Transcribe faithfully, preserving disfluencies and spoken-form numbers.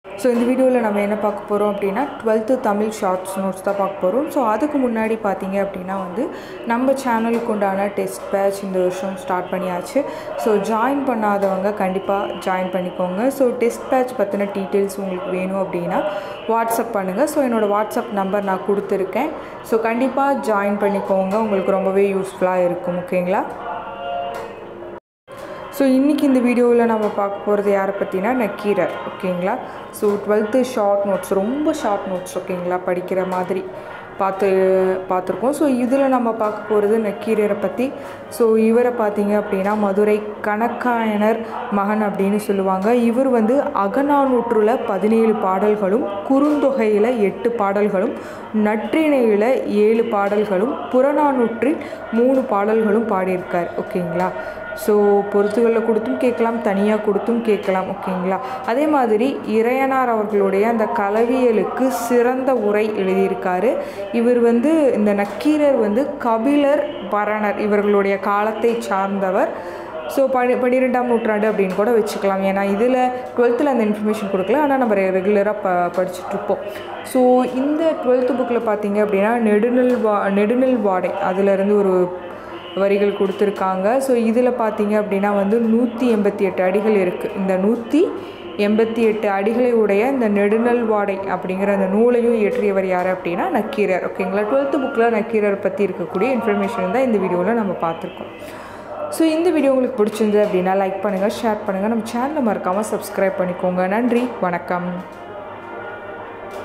So இந்த வீடியோவில் நம்ம என்ன பார்க்க போகிறோம் அப்படின்னா டுவெல்த்து தமிழ் ஷார்ட்ஸ் நோட்ஸ் தான் பார்க்க போகிறோம். ஸோ அதுக்கு முன்னாடி பார்த்தீங்க அப்படின்னா வந்து நம்ம சேனலுக்கு உண்டான டெஸ்ட் பேட்ச் இந்த வருஷம் ஸ்டார்ட் பண்ணியாச்சு. ஸோ ஜாயின் பண்ணாதவங்க கண்டிப்பாக ஜாயின் பண்ணிக்கோங்க. ஸோ டெஸ்ட் பேட்ச் பற்றின டீட்டெயில்ஸ் உங்களுக்கு வேணும் அப்படின்னா வாட்ஸ்அப் பண்ணுங்கள். ஸோ என்னோடய வாட்ஸ்அப் நம்பர் நான் கொடுத்துருக்கேன். ஸோ கண்டிப்பாக ஜாயின் பண்ணிக்கோங்க, உங்களுக்கு ரொம்பவே யூஸ்ஃபுல்லாக இருக்கும். ஓகேங்களா? ஸோ இன்றைக்கி இந்த வீடியோவில் நம்ம பார்க்க போகிறது யாரை பற்றினா நக்கீரர். ஓகேங்களா? ஸோ டுவெல்த்து ஷார்ட் நோட்ஸ், ரொம்ப ஷார்ட் நோட்ஸ் ஓகேங்களா, படிக்கிற மாதிரி பார்த்து பார்த்துருக்கோம். ஸோ இதில் நம்ம பார்க்க போகிறது நக்கீரரை பற்றி. ஸோ இவரை பார்த்தீங்க அப்படின்னா மதுரை கணக்காயனர் மகன் அப்படின்னு சொல்லுவாங்க. இவர் வந்து அகநானூற்றில் பதினேழு பாடல்களும், குறுந்தொகையில் எட்டு பாடல்களும், நற்றிணையில் ஏழு பாடல்களும், புறநானூற்றில் மூணு பாடல்களும் பாடியிருக்கார். ஓகேங்களா? ஸோ பொறுத்துகளில் கொடுத்தும் கேட்கலாம், தனியாக கொடுத்தும் கேட்கலாம். ஓகேங்களா? அதே மாதிரி இறையனார் அவர்களுடைய அந்த களவியலுக்கு சிறந்த உரை எழுதியிருக்காரு. இவர் வந்து இந்த நக்கீரர் வந்து கபிலர், பரணர் இவர்களுடைய காலத்தை சார்ந்தவர். ஸோ பனி பன்னிரெண்டாம் நூற்றாண்டு அப்படின்னு கூட வச்சுக்கலாம். ஏன்னா இதில் டுவெல்த்தில் அந்த இன்ஃபர்மேஷன் கொடுக்கல, ஆனால் நம்ம ரெகுலராக ப படிச்சுட்ருப்போம். ஸோ இந்த டுவெல்த்து புக்கில் பார்த்தீங்க அப்படின்னா நெடுநெல் வா நெடுநெல் வாடை அதிலேருந்து ஒரு வரிகள் கொடுத்துருக்காங்க. ஸோ இதில் பார்த்தீங்க அப்படின்னா வந்து நூற்றி எண்பத்தி எட்டு அடிகள் இருக்குது. இந்த நூற்றி எண்பத்தி எட்டு அடிகளை உடைய இந்த நெடுநெல் வாடை அப்படிங்கிற அந்த நூலையும் இயற்றியவர் யார் அப்படின்னா நக்கீரர். ஓகேங்களா? டுவெல்த்து புக்கில் நக்கீரர் பற்றி இருக்கக்கூடிய இன்ஃபர்மேஷன் தான் இந்த வீடியோவில் நம்ம பார்த்துருக்கோம். ஸோ இந்த வீடியோ உங்களுக்கு பிடிச்சிருந்தது அப்படின்னா லைக் பண்ணுங்கள், ஷேர் பண்ணுங்கள், நம்ம சேனலை மறக்காமல் சப்ஸ்கிரைப் பண்ணிக்கோங்க. நன்றி, வணக்கம்.